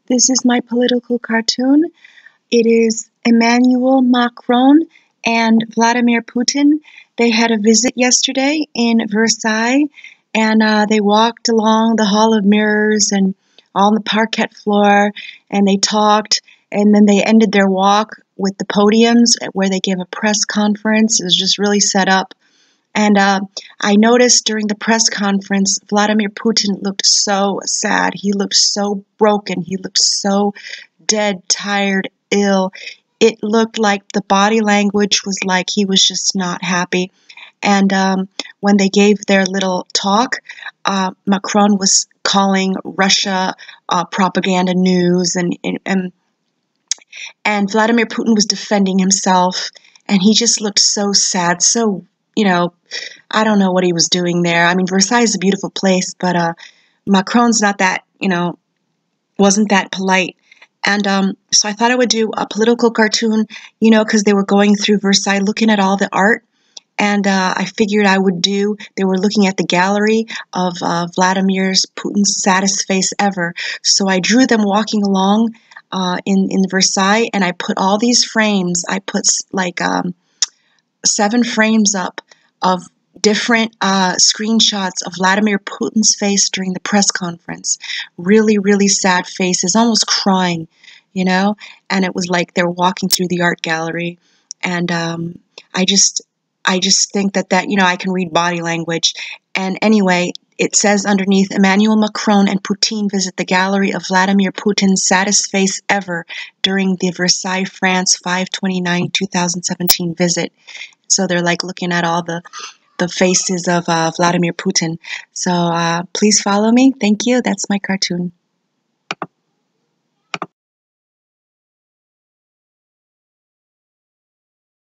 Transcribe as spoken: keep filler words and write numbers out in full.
This is my political cartoon. It is Emmanuel Macron and Vladimir Putin. They had a visit yesterday in Versailles, and uh, they walked along the Hall of Mirrors and on the parquet floor, and they talked, and then they ended their walk with the podiums where they gave a press conference. It was just really set up. And uh, I noticed during the press conference, Vladimir Putin looked so sad. He looked so broken. He looked so dead, tired, ill. It looked like the body language was like he was just not happy. And um, when they gave their little talk, uh, Macron was calling Russia uh, propaganda news, and, and and Vladimir Putin was defending himself, and he just looked so sad, so, you know, I don't know what he was doing there. I mean, Versailles is a beautiful place, but uh, Macron's not that, you know, wasn't that polite. And um, so I thought I would do a political cartoon, you know, because they were going through Versailles looking at all the art. And uh, I figured I would do, they were looking at the gallery of uh, Vladimir's Putin's saddest face ever. So I drew them walking along uh, in, in Versailles, and I put all these frames. I put like um, seven frames up of different uh, screenshots of Vladimir Putin's face during the press conference. Really, really sad faces, almost crying, you know? And it was like they were walking through the art gallery. And um, I just... I just think that, that, you know, I can read body language. And anyway, it says underneath, Emmanuel Macron and Putin visit the gallery of Vladimir Putin's saddest face ever during the Versailles, France, five twenty-nine two thousand seventeen visit. So they're like looking at all the, the faces of uh, Vladimir Putin. So uh, please follow me. Thank you. That's my cartoon.